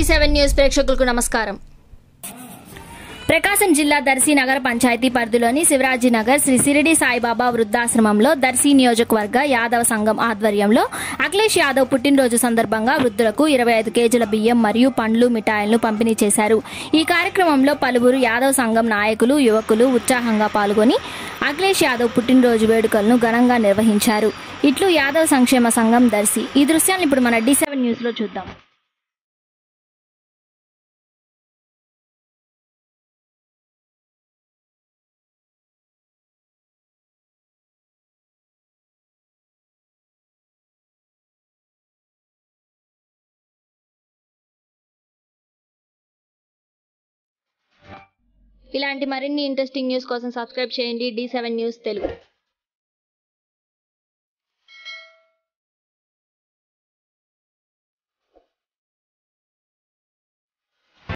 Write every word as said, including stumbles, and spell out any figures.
Seven news ప్రేక్షకులకు నమస్కారం. ప్రకాశం జిల్లా దర్శి నగర పంచాయతీ పరిధిలోని శివరాజీనగర్ శ్రీ సిరిడి సాయిబాబా వృద్ధాశ్రమంలో దర్శి నియోజకవర్గ యాదవ సంఘం ఆధ్వర్యంలో అఖిలేష్ యాదవ్ పుట్టినరోజు సందర్భంగా వృద్ధులకు ఇరవై ఐదు కేజీల బియ్యం మరియు పండ్లు మిఠాయిలను పంపిణీ చేశారు. ఈ కార్యక్రమంలో పలువురు యాదవ్ సంఘం నాయకులు యువకులు ఉత్సాహంగా పాల్గొని అఖిలేష్ యాదవ్ పుట్టినరోజు వేడుకలను ఘనంగా నిర్వహించారు. ఇట్లు యాదవ్ సంక్షేమ సంఘం దర్శి. ఈ దృశ్యాన్ని ఇప్పుడు మన డి సెవెన్ న్యూస్ లో చూద్దాం. ఇలాంటి మరిన్ని ఇంట్రెస్టింగ్ న్యూస్ కోసం సబ్స్క్రైబ్ చేయండి డి సెవెన్ న్యూస్ తెలుగు.